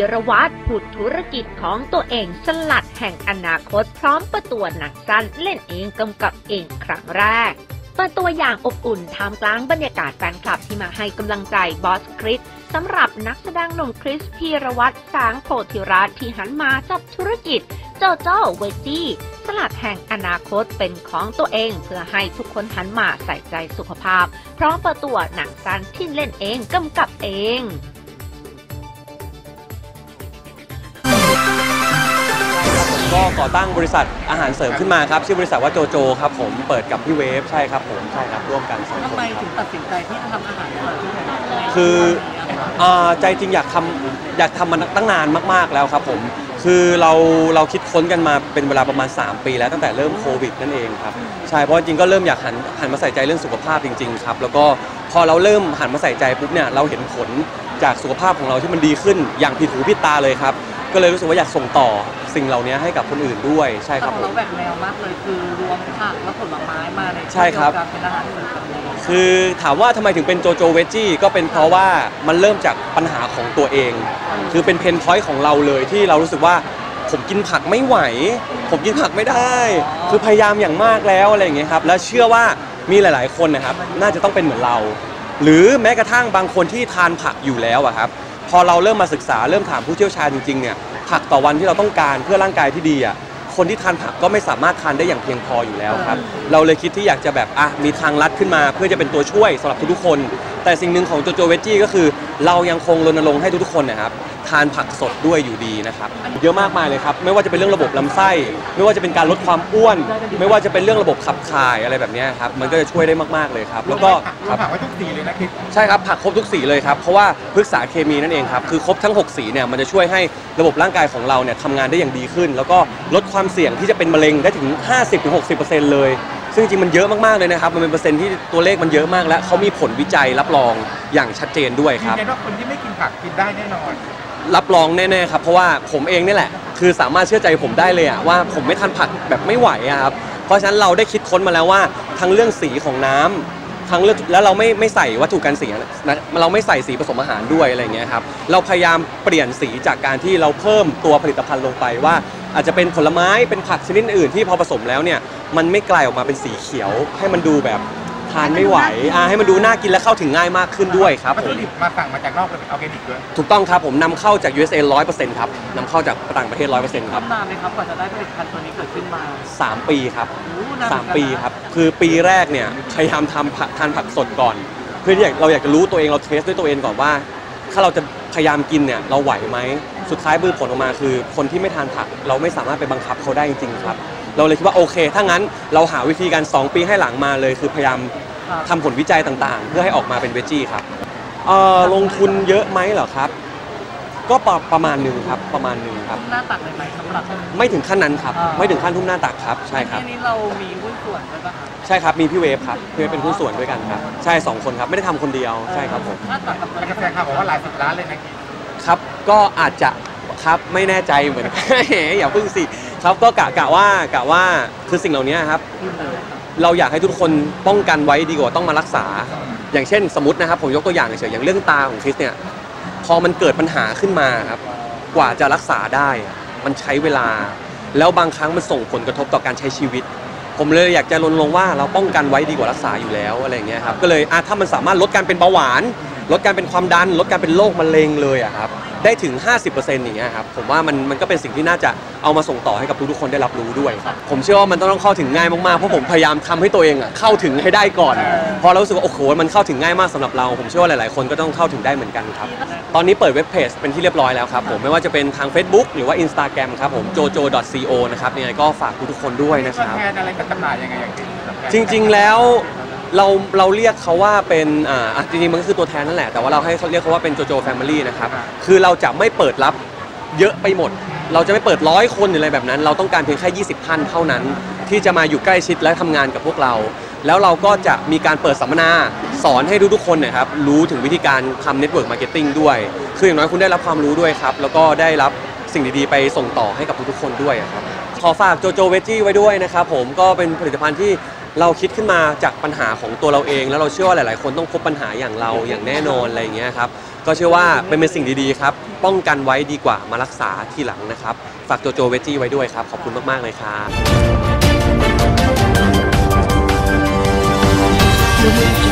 รวัตรผุดธุรกิจของตัวเองสลัดแห่งอนาคตพร้อมเปิดตัวหนังสั้นเล่นเองกำกับเองครั้งแรกเปิดตัวอย่างอบอุ่นท่ามกลางบรรยากาศแฟนคลับที่มาให้กำลังใจบอสคริสสำหรับนักแสดงหนุ่มคริสพีรวัตรสางโพธิรัตน์ที่หันมาจับธุรกิจโจโจ้เวจี้สลัดแห่งอนาคตเป็นของตัวเองเพื่อให้ทุกคนหันมาใส่ใจสุขภาพพร้อมเปิดตัวหนังสั้นที่เล่นเองกำกับเองก็ก่อตั้งบริษัทอาหารเสริมขึ้นมาครับชื่อบริษัทว่าโจโจครับผมเปิดกับพี่เวฟใช่ครับผมใช่ครับร่วมกัน2 คนทำไมถึงตัดสินใจที่จะทำอาหารเสริมคือใจจริงอยากทำมันตั้งนานมากๆแล้วครับผมคือเราคิดค้นกันมาเป็นเวลาประมาณ3 ปีแล้วตั้งแต่เริ่มโควิดนั่นเองครับใช่เพราะจริงก็เริ่มอยากหันมาใส่ใจเรื่องสุขภาพจริงๆครับแล้วก็พอเราเริ่มหันมาใส่ใจปุ๊บเนี่ยเราเห็นผลจากสุขภาพของเราที่มันดีขึ้นอย่างผิดหูผิดตาเลยครับก็เลยรู้สึกว่าอยากส่งต่อสิ่งเหล่านี้ให้กับคนอื่นด้วยใช่ครับผมเราแบ่งแนวมากเลยคือรวมผักและผลไม้มาในใช่ครับเป็นอาหารเสริมคือถามว่าทำไมถึงเป็นโจโจเวจี้ก็เป็นเพราะว่ามันเริ่มจากปัญหาของตัวเองคือเป็นเพนพอยต์ของเราเลยที่เรารู้สึกว่าผมกินผักไม่ไหวผมกินผักไม่ได้คือพยายามอย่างมากแล้วอะไรอย่างเงี้ยครับแล้วเชื่อว่ามีหลายๆคนนะครับน่าจะต้องเป็นเหมือนเราหรือแม้กระทั่งบางคนที่ทานผักอยู่แล้วอะครับพอเราเริ่มมาศึกษาเริ่มถามผู้เชี่ยวชาญจริงๆเนี่ยผักต่อวันที่เราต้องการเพื่อร่างกายที่ดีอะคนที่ทานผักก็ไม่สามารถทานได้อย่างเพียงพออยู่แล้วครับเราเลยคิดที่อยากจะแบบมีทางลัดขึ้นมาเพื่อจะเป็นตัวช่วยสำหรับทุกๆคนแต่สิ่งหนึ่งของโจโจเวจี้ก็คือเรายังคงรณรงค์ให้ทุกๆคนนะครับทานผักสดด้วยอยู่ดีนะครับเยอะมากมายเลยครับไม่ว่าจะเป็นเรื่องระบบลำไส้ไม่ว่าจะเป็นการลดความอ้วนไม่ว่าจะเป็นเรื่องระบบขับถ่ายอะไรแบบนี้ครับมันก็จะช่วยได้มากๆเลยครับแล้วก็ผักไว้ทุกสีเลยนะคิดใช่ครับผักครบทุกสีเลยครับเพราะว่าพฤกษาเคมีนั่นเองครับคือครบทั้ง6สีเนี่ยมันจะช่วยให้ระบบร่างกายของเราเนี่ยทำงานได้อย่างดีขึ้นแล้วก็ลดความเสี่ยงที่จะเป็นมะเร็งได้ถึง 50-60% เลยซึ่งจริงมันเยอะมากๆเลยนะครับมันเป็นเปอร์เซ็นต์ที่ตัวเลขมันเยอะมากและเขามีผลวิจัยรับรองอย่างชัดเจนด้วยครับยืนยันว่าคนที่ไม่กินผักกินได้แน่นอนรับรองแน่ๆครับเพราะว่าผมเองนี่แหละคือสามารถเชื่อใจผมได้เลยอะว่าผมไม่ทานผักแบบไม่ไหวอะครับเพราะฉะนั้นเราได้คิดค้นมาแล้วว่าทั้งเรื่องสีของน้ำทั้งเรื่องแล้วเราไม่ใส่วัตถุกันเสียนะเราไม่ใส่สีผสมอาหารด้วยอะไรเงี้ยครับเราพยายามเปลี่ยนสีจากการที่เราเพิ่มตัวผลิตภัณฑ์ลงไปว่าอาจจะเป็นผลไม้เป็นผักชนิดอื่นที่พอผสมแล้วเนี่ยมันไม่กลายออกมาเป็นสีเขียวให้มันดูแบบทานไม่ไหวให้มันดูน่ากินและเข้าถึงง่ายมากขึ้นด้วยครับวัตถุดิบมาสั่งมาจากนอกเป็นออร์แกนิกด้วยถูกต้องครับผมนำเข้าจาก USA 100% ครับนำเข้าจากต่างประเทศ 100% ครับนานไหมครับกว่าจะได้ผลิตภัณฑ์ตัวนี้เกิดขึ้นมา 3 ปีครับ3 ปีครับคือปีแรกเนี่ยพยายามทานผักสดก่อนเพื่อที่เราอยากจะรู้ตัวเองเราเทสด้วยตัวเองก่อนว่าถ้าเราจะพยายามกินเนี่ยเราไหวไหมสุดท้ายผลออกมาคือคนที่ไม่ทานผักเราไม่สามารถไปบังคับเขาได้จริงๆครับเราเลยคิดว่าโอเคถ้างั้นเราหาวิธีการ2 ปีให้หลังมาเลยคือพยายามทำผลวิจัยต่างๆเพื่อให้ออกมาเป็นเวจี้ครับลงทุนเยอะไหมเหรอครับก็ประมาณนึงครับประมาณนึงครับหน้าตักเลยไหมสำหรับไม่ถึงขั้นนั้นครับไม่ถึงขั้นทุ่มหน้าตักครับใช่ครับทีนี้เรามีหุ้นส่วนด้วยป่ะครับใช่ครับมีพี่เวฟครับพี่เวฟเป็นหุ้นส่วนด้วยกันครับใช่2 คนครับไม่ได้ทำคนเดียวใช่ครับผมหน้าตักกับกระแสข่าวบอกว่าหลาย10 ล้านเลยนะครับก็อาจจะครับไม่แน่ใจเหมือนอย่าพึ่งสิครับก็กะว่าคือสิ่งเหล่านี้ครับเราอยากให้ทุกคนป้องกันไว้ดีกว่าต้องมารักษาอย่างเช่นสมมตินะครับผมยกตัวอย่างเฉยอย่างเรื่องตาของคริสเนี่ยพอมันเกิดปัญหาขึ้นมาครับกว่าจะรักษาได้มันใช้เวลาแล้วบางครั้งมันส่งผลกระทบต่อการใช้ชีวิตผมเลยอยากจะรณรงค์ว่าเราป้องกันไว้ดีกว่ารักษาอยู่แล้วอะไรอย่างเงี้ยครับก็เลยถ้ามันสามารถลดการเป็นเบาหวานลดการเป็นความดันลดการเป็นโรคมะเร็งเลยอะครับได้ถึง 50% อย่างเงี้ยครับผมว่ามันก็เป็นสิ่งที่น่าจะเอามาส่งต่อให้กับทุกๆคนได้รับรู้ด้วยครับผมเชื่อว่ามันต้องเข้าถึงง่ายมากๆเพราะผมพยายามทำให้ตัวเองเข้าถึงให้ได้ก่อนพอเรารู้สึกว่าโอ้โหมันเข้าถึงง่ายมากสำหรับเราผมเชื่อว่าหลายๆคนก็ต้องเข้าถึงได้เหมือนกันครับตอนนี้เปิดเว็บเพจเป็นที่เรียบร้อยแล้วครับผมไม่ว่าจะเป็นทาง Facebook หรือว่า Instagram ครับผม jojo.co นะครับยังไงก็ฝากทุกๆคนด้วยนะครับแทนอะไรกับจำหน่ายยังไงจริงๆแล้วเราเรียกเขาว่าเป็นจริงๆมันก็คือตัวแทนนั่นแหละแต่ว่าเราให้เขาเรียกเขาว่าเป็นโจโจแฟมิลี่นะครับคือเราจะไม่เปิดรับเยอะไปหมดเราจะไม่เปิด100 คนหรืออะไรแบบนั้นเราต้องการเพียงแค่20 ท่านเท่านั้นที่จะมาอยู่ใกล้ชิดและทำงานกับพวกเราแล้วเราก็จะมีการเปิดสัมมนาสอนให้ทุกๆคนนะครับรู้ถึงวิธีการทำเน็ตเวิร์กมาร์เก็ตติ้งด้วยคืออย่างน้อยคุณได้รับความรู้ด้วยครับแล้วก็ได้รับสิ่งดีๆไปส่งต่อให้กับทุกๆคนด้วยครับขอฝากโจโจเวจี้ไว้ด้วยนะครับผมก็เป็นผลิตภัณฑ์ที่เราคิดขึ้นมาจากปัญหาของตัวเราเองแล้วเราเชื่อว่าหลายๆคนต้องพบปัญหาอย่างเราอย่างแน่นอนอะไรอย่างเงี้ยครับก็เชื่อว่าเป็นสิ่งดีๆครับป้องกันไว้ดีกว่ามารักษาทีหลังนะครับฝากโจโจเวจจี้ไว้ด้วยครับขอบคุณมากๆเลยครับ